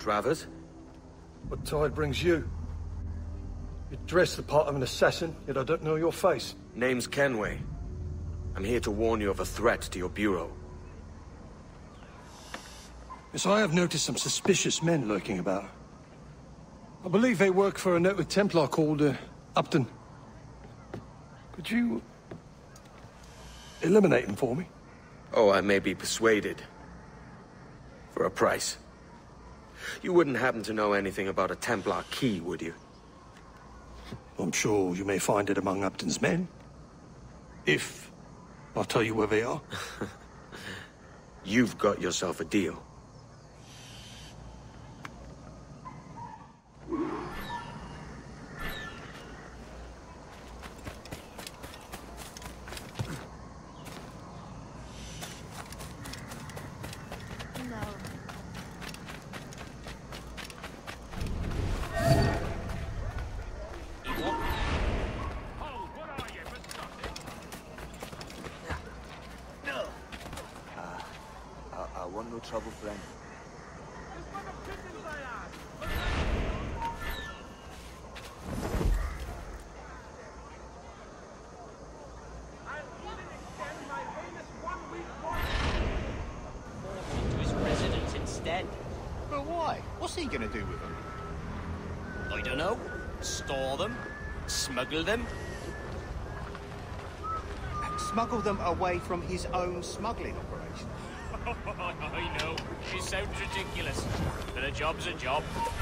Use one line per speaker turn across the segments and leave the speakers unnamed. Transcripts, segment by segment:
Travers.
What tide brings you? You dress the part of an assassin, yet I don't know your face.
Name's Kenway. I'm here to warn you of a threat to your bureau.
Yes, I have noticed some suspicious men lurking about. I believe they work for a noted Templar called, Upton. Could you eliminate him for me?
Oh, I may be persuaded. For a price. You wouldn't happen to know anything about a Templar key, would you?
I'm sure you may find it among Upton's men. If I'll tell you where they are.
You've got yourself a deal.
No trouble, friend.
To his residence instead.
But why? What's he gonna do with them?
I don't know. Store them? Smuggle them?
Smuggle them away from his own smuggling operation.
I know. It sounds ridiculous. But a job's a job.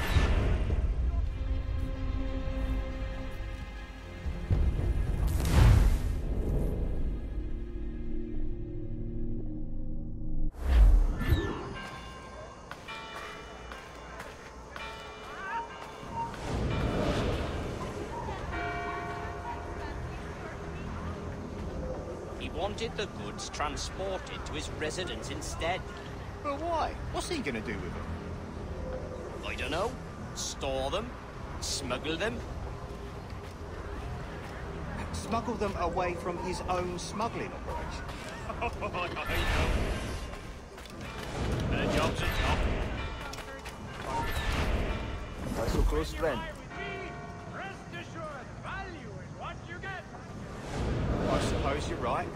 He wanted the goods transported to his residence instead.
But why? What's he gonna do with them?
I don't know. Store them? Smuggle them?
Smuggle them away from his own smuggling operation.
I know. But a job's a job.
Why so close, friend?
I suppose you're right.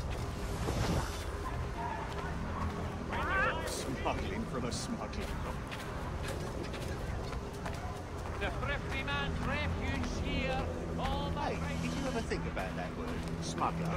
Smuggling from a smuggler.
The thrifty man's refuge here. All the
Hey, did you ever think about that word? Smuggler?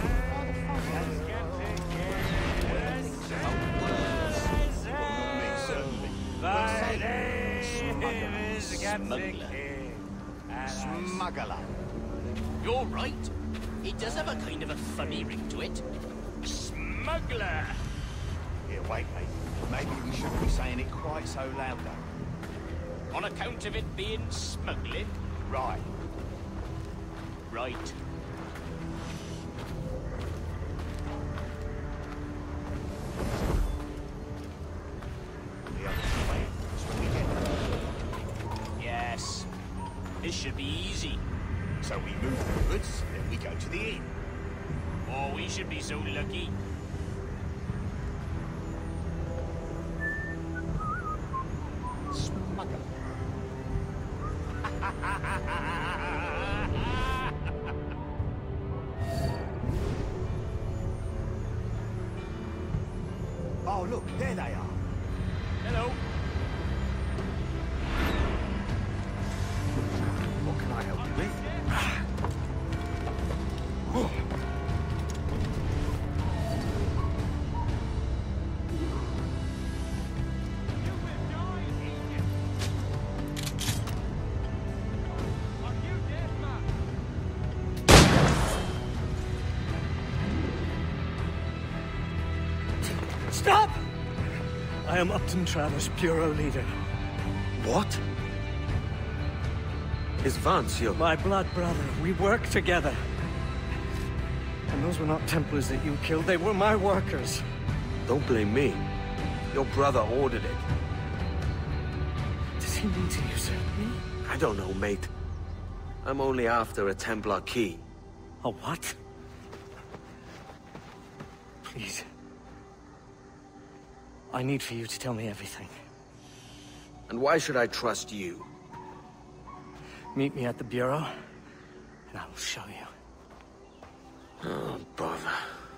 Smuggler.
You're right. It does have a kind of a funny ring to it. Smuggler!
Here, wait, mate. Maybe we shouldn't be saying it quite so loud, though.
On account of it being smuggling?
Right.
Right.
The other way is when we get there.
Yes. This should be easy.
So we move the goods, then we go to the inn.
Oh, we should be so lucky.
Smuggler. Oh, look, there they are.
Hello.
What can I help you with?
Stop! I am Upton Travers, Bureau Leader.
What? Is Vance your...
My blood brother. We work together. And those were not Templars that you killed. They were my workers.
Don't blame me. Your brother ordered it.
Does he mean to usurp me?
I don't know, mate. I'm only after a Templar key.
A what? Please. I need for you to tell me everything.
And why should I trust you?
Meet me at the Bureau, and I will show you.
Oh, bother.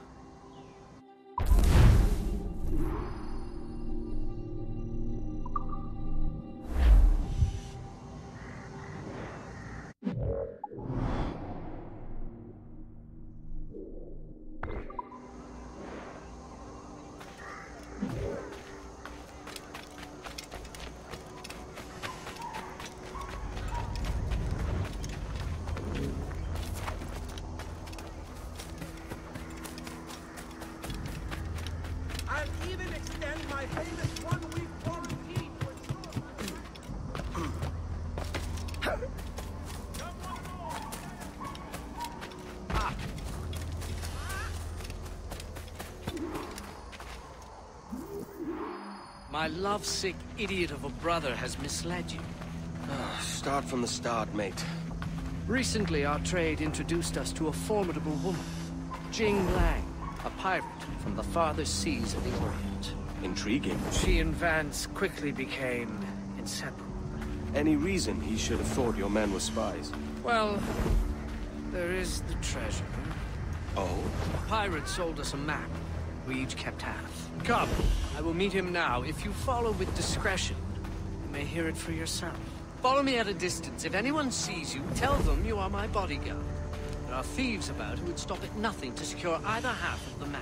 I'll even extend my famous one-week quarantine for
My lovesick idiot of a brother has misled you.
Start from the start, mate.
Recently, our trade introduced us to a formidable woman, Jing Lang, a pirate from the farthest seas of the Orient.
Intriguing.
She and Vance quickly became inseparable.
Any reason he should have thought your men were spies?
Well, there is the treasure.
Oh?
A pirate sold us a map. We each kept half. Come, I will meet him now. If you follow with discretion, you may hear it for yourself. Follow me at a distance. If anyone sees you, tell them you are my bodyguard. There are thieves about who would stop at nothing to secure either half of the map.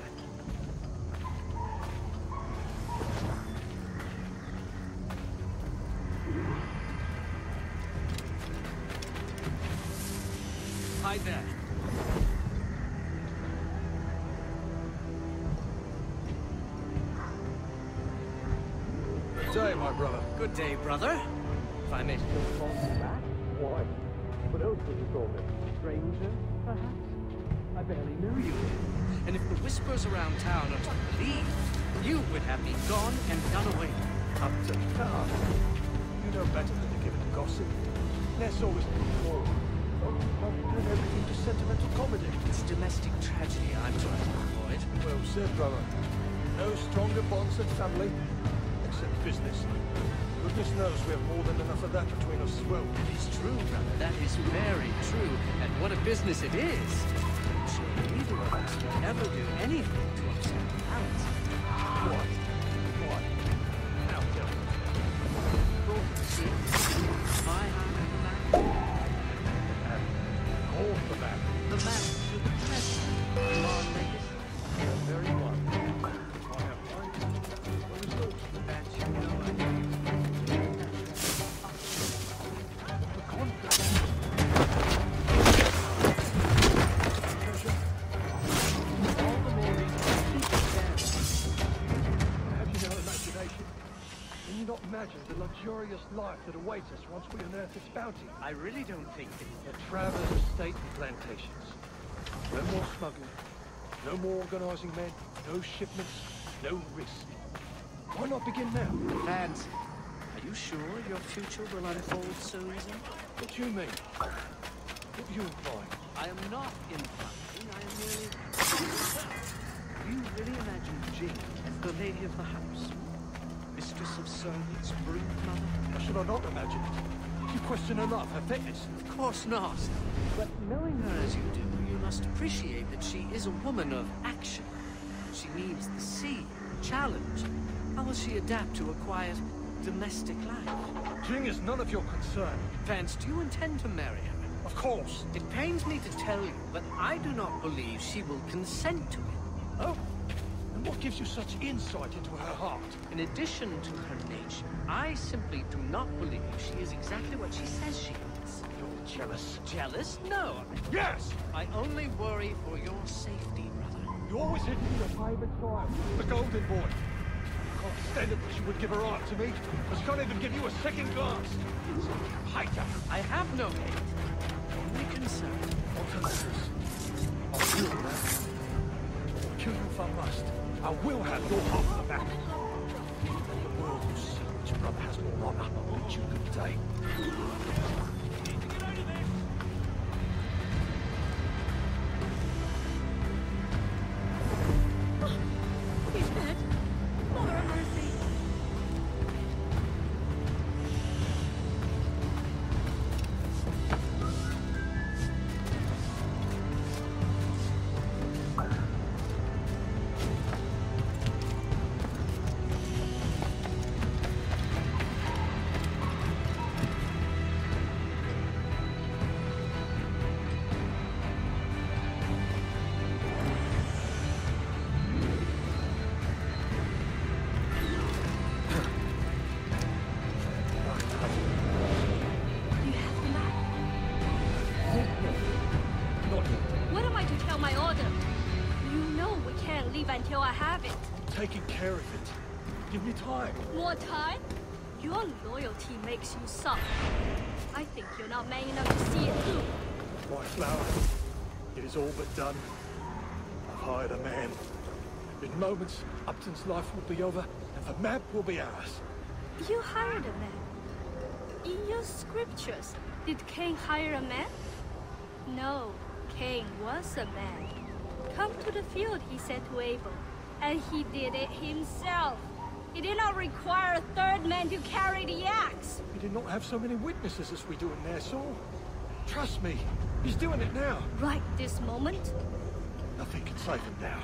Hide there.
Good day, my brother.
Good day, brother. If I may still call you that.
Why? What else would you call me?
Stranger, perhaps? I barely knew you. And if the whispers around town are to believe, you would have me gone and done away.
Up to town. You know better than to give it to gossip. Let's always look forward. I'm doing everything to sentimental comedy.
It's domestic tragedy I'm trying to avoid.
Well said, brother. No stronger bonds than family, except business. Goodness knows we have more than enough of that between us as well.
That is true, brother. That is very true. And what a business it is. I'm sure neither of us would ever do anything to upset the balance.
What? Why? Now tell me.
My hand in the map.
Call for that.
The map to the treasure. Our legacy. The very one.
I have plenty. The results.
That you know I do.
The contract.
All the more reason to keep it there.
Have you no imagination? Can you not imagine the luxurious life that awaits us once we unearth its bounty?
I really don't think that...
The Travers estate and plantations. No more smuggling. No more organizing men. No shipments. No risk. Why not begin now?
Vance, are you sure your future will unfold so easily?
What do you mean? What are you implying?
I am not implying, I am merely... Do you really imagine Jing as the lady of the house? Mistress of servants, brood mother?
How should I not imagine it? You question her love, her fitness.
Of course not. But knowing her as you do, you must appreciate that she is a woman of action. She needs the sea, challenge. How will she adapt to a quiet, domestic life?
Jing is none of your concern.
Vance, do you intend to marry her?
Of course.
It pains me to tell you, but I do not believe she will consent to it.
Oh? And what gives you such insight into her heart?
In addition to her nature, I simply do not believe she is exactly what she says she is.
You're jealous.
Jealous? No.
Yes!
I only worry for your safety, brother.
You always hid me your favourite child, the Golden Boy. I can't stand it that she would give her heart to me, but she can't even give you a second glance. Hate her.
I have no hate, only concern.
Alternative. I'll kill you now. I'll kill you if I must. I will have your half of the back. And the world will see which brother has more honor. I bid you good day.
He's dead. Mother of mercy. leave until I have it.
Taking care of it. Give me time.
More time? Your loyalty makes you soft. I think you're not man enough to see it through.
My flower. It is all but done. I've hired a man. In moments, Upton's life will be over, and the map will be ours.
You hired a man. In your scriptures, did Cain hire a man? No, Cain was a man. Come to the field, he said to Abel, and he did it himself. He did not require a third man to carry the axe.
We did not have so many witnesses as we do in Nassau. Trust me, he's doing it now.
Right this moment?
Nothing can save him now.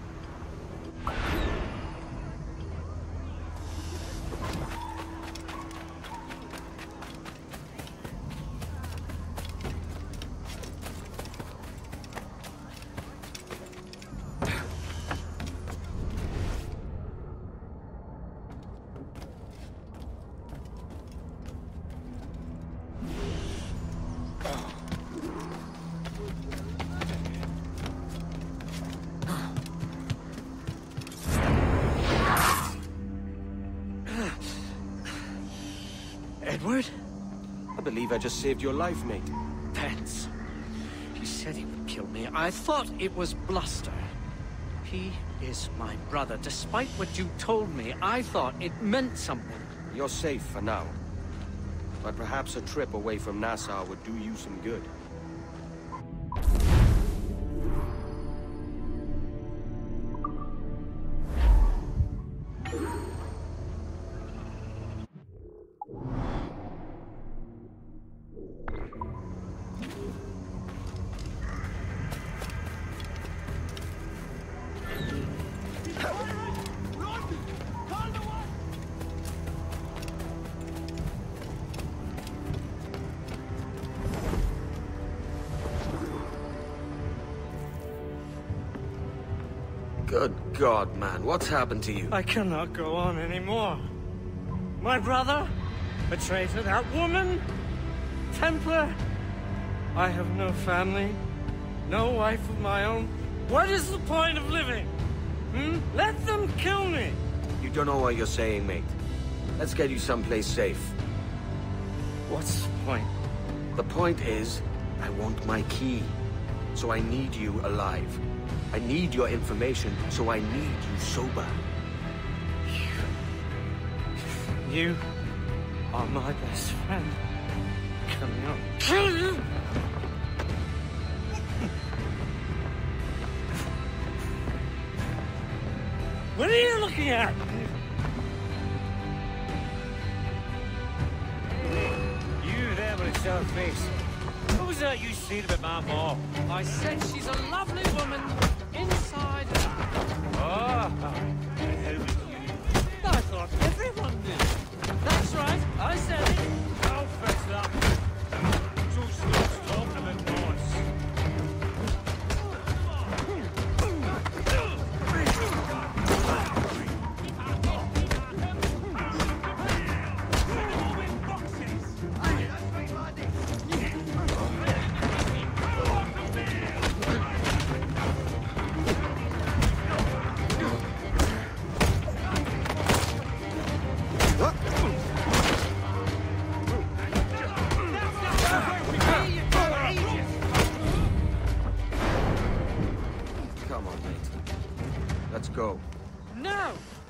Edward?
I believe I just saved your life, mate.
Pence. He said he would kill me. I thought it was bluster. He is my brother. Despite what you told me, I thought it meant something.
You're safe for now. But perhaps a trip away from Nassau would do you some good.
Good God, man, what's happened to you?
I cannot go on anymore. My brother? A traitor? That woman? Templar? I have no family. No wife of my own. What is the point of living? Let them kill me!
You don't know what you're saying, mate. Let's get you someplace safe.
What's the point?
The point is, I want my key. So I need you alive. I need your information, so I need you sober.
You are my best friend. Coming up. Kill you! What are you looking at?
You there with a sour face. What was that you said about my mom?
I said she's a lovely woman, inside and out.
Oh, and how did you?
I thought everyone did. That's right, I said it.
I'll fix that. So stop talking about noise.
Come on, mate. Let's go.
No!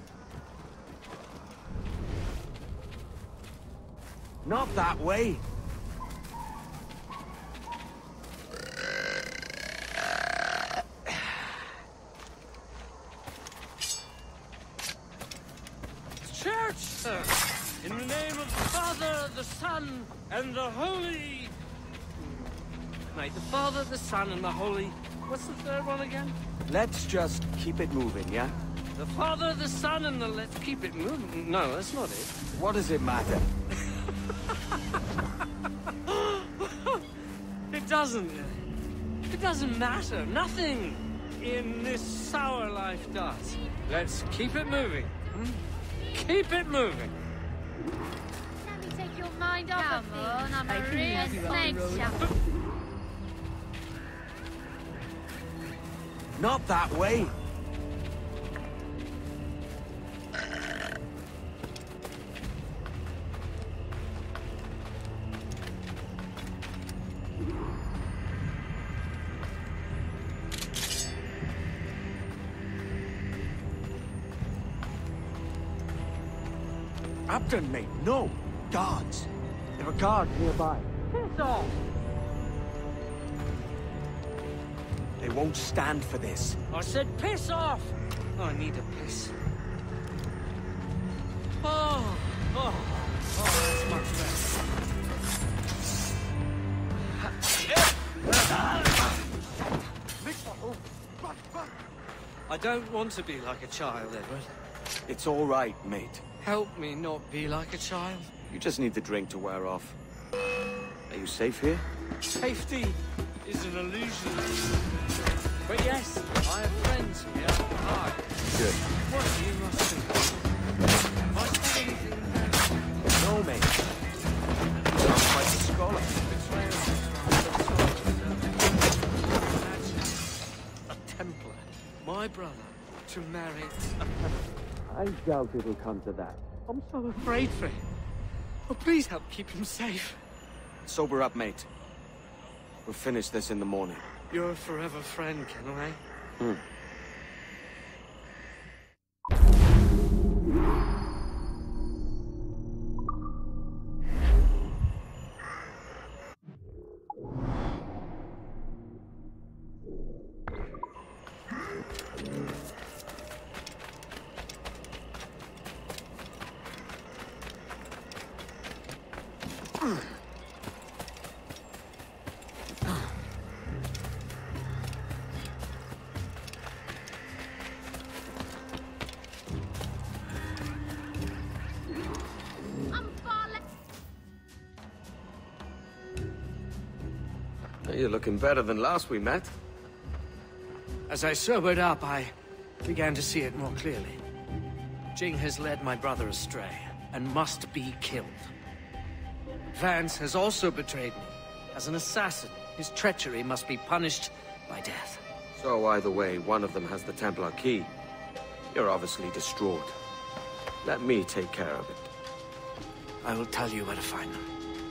Not that way!
Church, sir! In the name of the Father, the Son, and the Holy... Mate, the Father, the Son, and the Holy... What's the third one again?
Let's just keep it moving, yeah?
The Father, the Son, and the... Let's keep it moving. No, that's not it.
What does it matter?
It doesn't. It doesn't matter. Nothing in this sour life does. Let's keep it moving. Keep it moving.
Let me take your mind off of things. I'm a real snake shopper.
Not that way!
Captain, mate, no. Guards. There are guards nearby.
Piss off!
They won't stand for this.
I said piss off! I need a piss. Oh, that's much better. I don't want to be like a child, Edward.
It's all right, mate.
Help me not be like a child.
You just need the drink to wear off. Are you safe here?
Safety is an illusion. But yes, I have friends here. Hi.
Good.
What you must do? Have I said anything bad?
No, mate. You sound quite a scholar.
A Templar, my brother, to marry.
I doubt it'll come to that.
I'm so afraid for him. Oh, please help keep him safe.
Sober up, mate. We'll finish this in the morning.
You're a forever friend, Kenway.
You're looking better than last we met.
As I sobered up, I began to see it more clearly. Jing has led my brother astray, and must be killed. Vance has also betrayed me. As an assassin, his treachery must be punished by death.
So either way, one of them has the Templar key. You're obviously distraught. Let me take care of it.
I will tell you where to find them.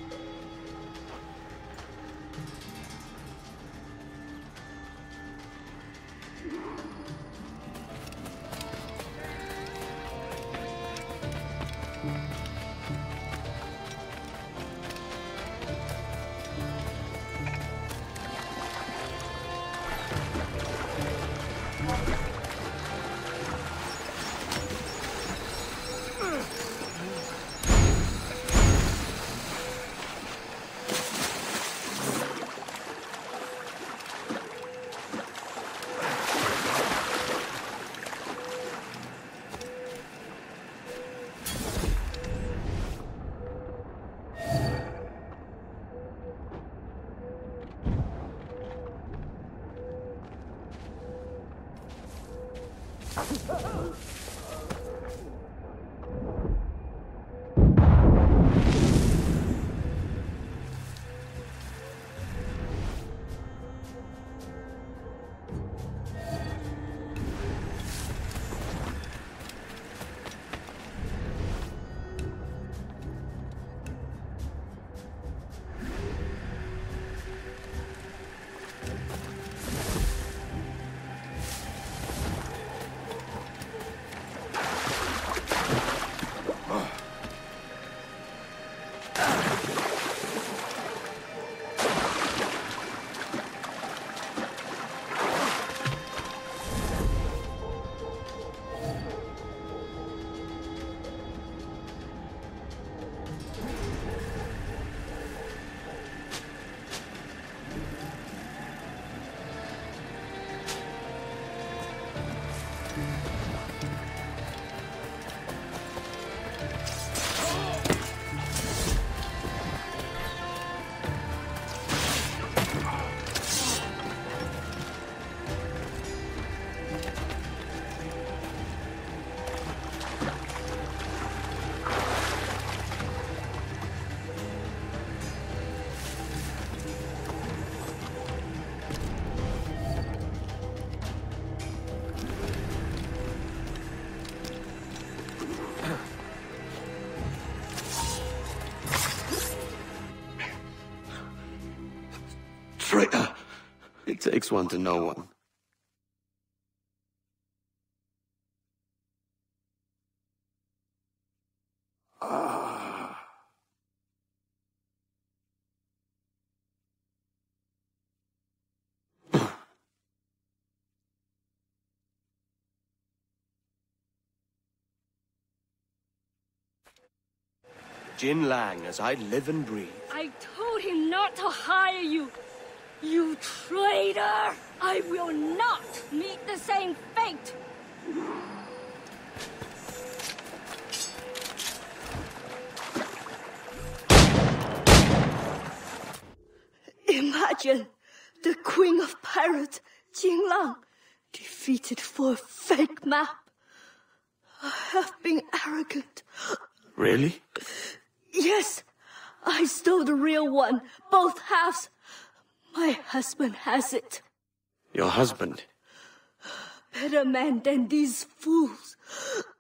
Traitor! It takes one to know one.
Jin Lang as I live and breathe.
I told him not to hire you. You traitor! I will not meet the same fate! Imagine the Queen of Pirates, Jin Lang, defeated for a fake map. I have been arrogant.
Really?
Yes, I stole the real one, both halves. My husband has it.
Your husband?
Better man than these fools.